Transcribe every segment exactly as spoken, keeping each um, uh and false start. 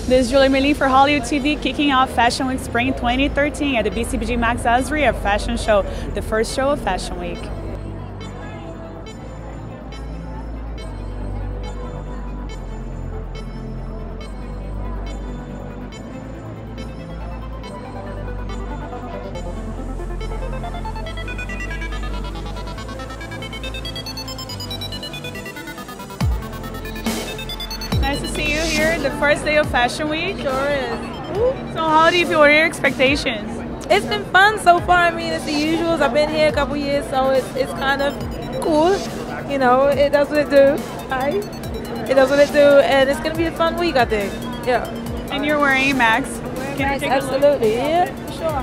This is Julie Merlin for Hollywood T V, kicking off Fashion Week Spring twenty thirteen at the B C B G Max Azria Fashion Show, the first show of Fashion Week. Nice to see you here, the first day of Fashion Week. Sure is. So how do you feel? What are your expectations? It's been fun so far. I mean, it's the usuals. I've been here a couple years, so it's, it's kind of cool. You know, it does what it do. Hi. It does what it do, and it's going to be a fun week, I think. Yeah. And you're wearing Max. Wearing Can Max, you take a look? absolutely. Yeah, for sure.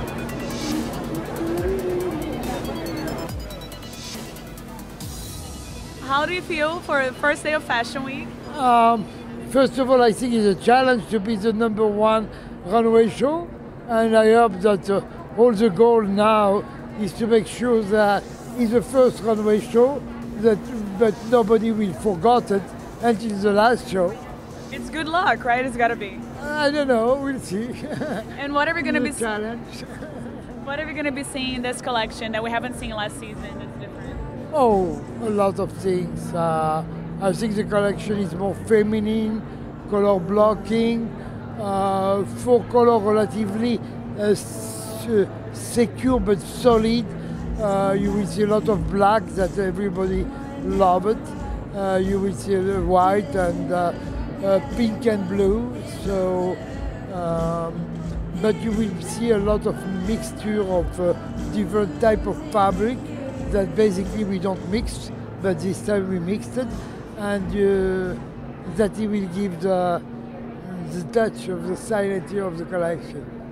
How do you feel for the first day of Fashion Week? Um, first of all, I think it's a challenge to be the number one runway show, and I hope that uh, all the goal now is to make sure that it's the first runway show, that but nobody will forget it until the last show. It's good luck, right? It's got to be. I don't know, we'll see. And what are we going to be? It's a challenge. What are we going to be seeing in this collection that we haven't seen last season? That's different. Oh, a lot of things. Uh, I think the collection is more feminine, color blocking, uh, for color relatively uh, s- secure but solid. Uh, you will see a lot of black that everybody love it. Uh, you will see uh, white and uh, uh, pink and blue. So, um, but you will see a lot of mixture of uh, different type of fabric that basically we don't mix, but this time we mixed it, and uh, that it will give the, the touch of the sanity of the collection.